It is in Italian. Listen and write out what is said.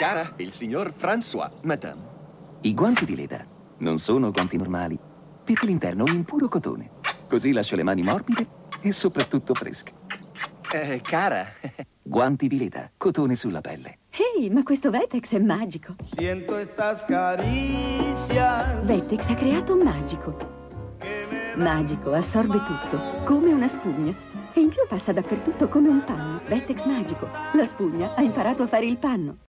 Cara, il signor François. Madame, i guanti di Leda non sono guanti normali, perché l'interno è in puro cotone. Così lascio le mani morbide e soprattutto fresche. Cara. Guanti di Leda, cotone sulla pelle. Ehi, ma questo Vetex è magico. Siento estas caricias. Vetex ha creato Magico. Magico assorbe tutto, come una spugna. E in più passa dappertutto come un panno. Vetex Magico. La spugna ha imparato a fare il panno.